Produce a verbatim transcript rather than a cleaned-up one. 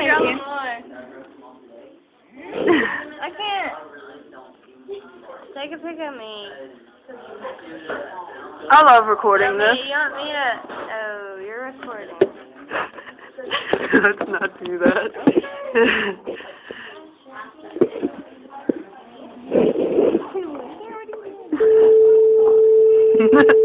Thank you. I can't. Take a pic of me. I love recording this. You want me to... Oh, you're recording. Let's not do that.